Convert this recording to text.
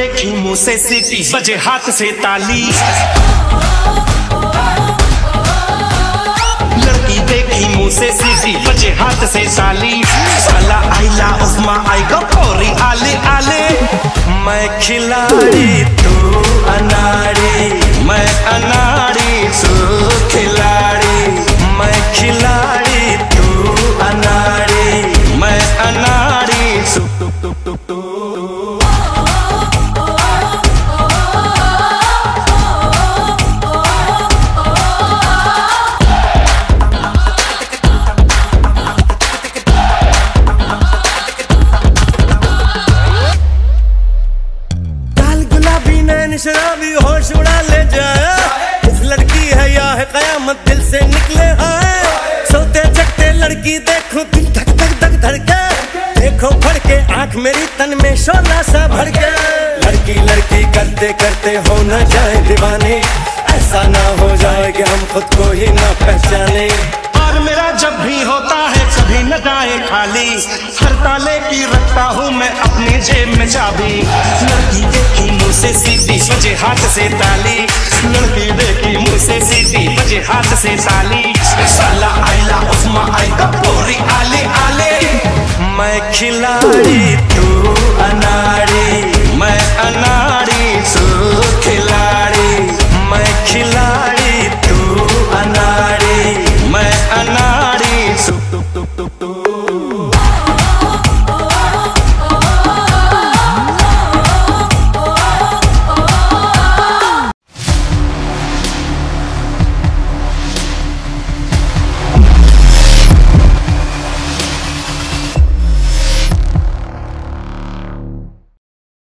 देखी मुंह से सीटी बजे हाथ से ताली, लड़की देखी मुंह से सीटी बजे हाथ से ताली। साला आइला उस्मा आई गो कोरी आले आले, मैं खिलाड़ी तू अनाड़ी, मैं अनाड़ी तू खिलाड़ी, मैं खिलाड़ी तू अनाड़ी, मैं अनाड़ी तू। शराबी होश उड़ा ले जाए, इस लड़की है या है कयामत दिल से निकले आए। सोते जगते लड़की देखो दिल धक धक धक धड़के, देखो फड़के आंख मेरी तन में शोला सा भड़के। लड़की लड़की करते करते हो न जाए दीवाने, ऐसा ना हो जाए कि हम खुद को ही ना पहचाने। और मेरा जब भी होता है कभी न जाए खाली, हर ताले की रखता हूँ मैं अपनी जेब में चाबी। लड़की देखी मुँह से सीधी बजे हाथ से ताली, लड़की देखी मुँह से सीधी बजे हाथ से ताली। साला आइला उस्मा आई का पूरी आले आले, मैं खिलाड़ी